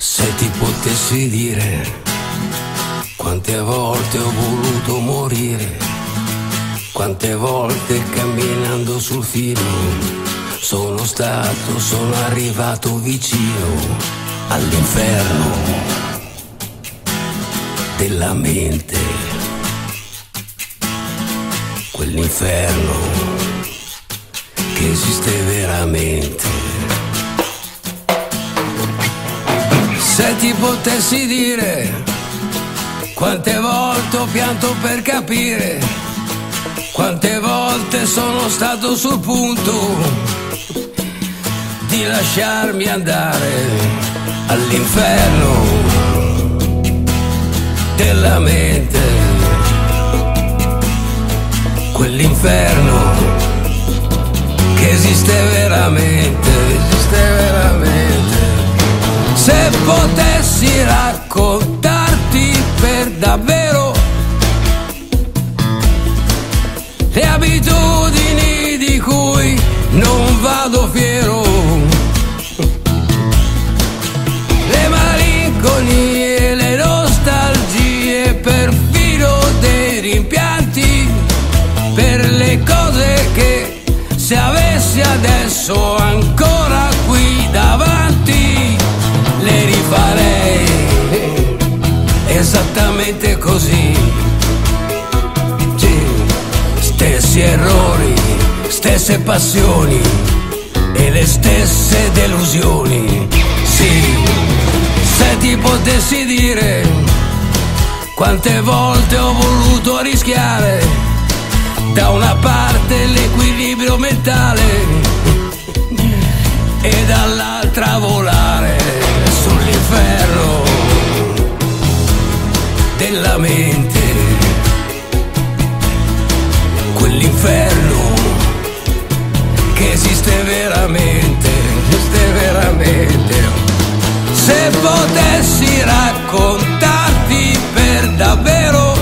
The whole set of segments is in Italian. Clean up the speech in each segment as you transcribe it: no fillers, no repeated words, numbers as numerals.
Se ti potessi dire quante volte ho voluto morire, quante volte camminando sul filo sono arrivato vicino all'inferno della mente, quell'inferno che esiste veramente. Se ti potessi dire quante volte ho pianto per capire, quante volte sono stato sul punto di lasciarmi andare all'inferno della mente, quell'inferno che esiste veramente, esiste veramente. Se potessi raccontarti per davvero le abitudini di cui non vado fiero, le malinconie, le nostalgie, perfino dei rimpianti per le cose che se avessi adesso ancora qui davanti le rifarei esattamente così. Stessi errori, stesse passioni e le stesse delusioni. Sì, se ti potessi dire quante volte ho voluto rischiare da una parte l'equilibrio mentale e dall'altra volare sull'inferno della mente, quell'inferno che esiste veramente, esiste veramente. Se potessi raccontarti per davvero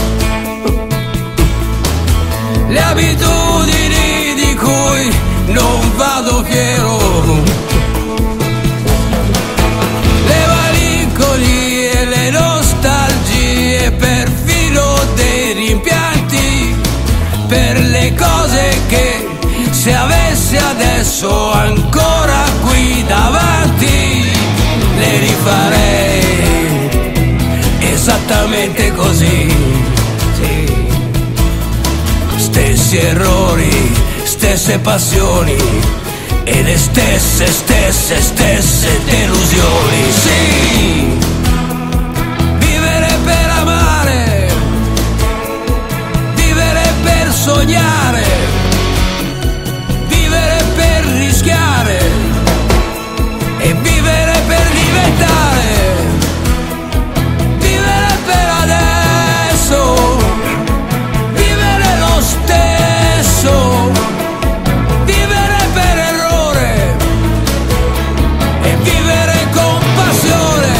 le abitudini di cui non vado fiero, le malinconie, le nostalgie, perfino dei rimpianti per le cose che se avessi adesso ancora qui davanti le rifarei esattamente così. Sì. Stessi errori, stesse passioni e le stesse delusioni. Sì, vivere per amare, vivere per sognare, vivere per rischiare e vivere per diventare, vivere per adesso, vivere lo stesso, vivere per errore e vivere con passione,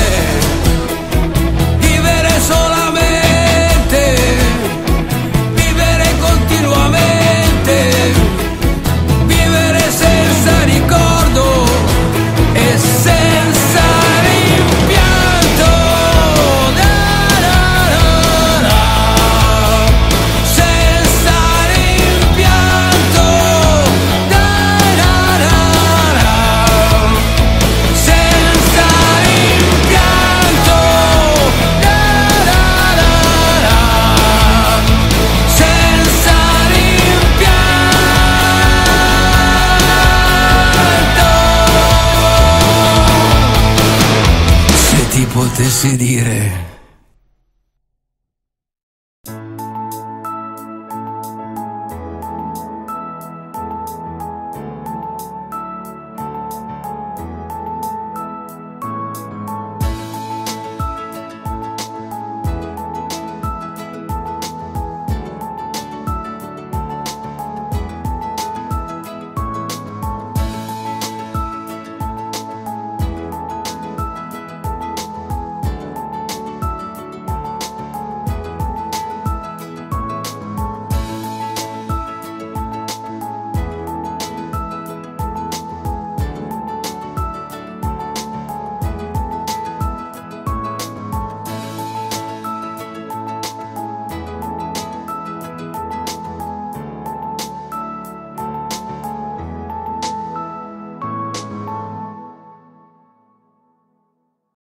vivere solamente, vivere continuamente, vivere senza ricordo e senza rimpianto. Senza rimpianto. Senza rimpianto. Senza rimpianto. Se ti potessi dire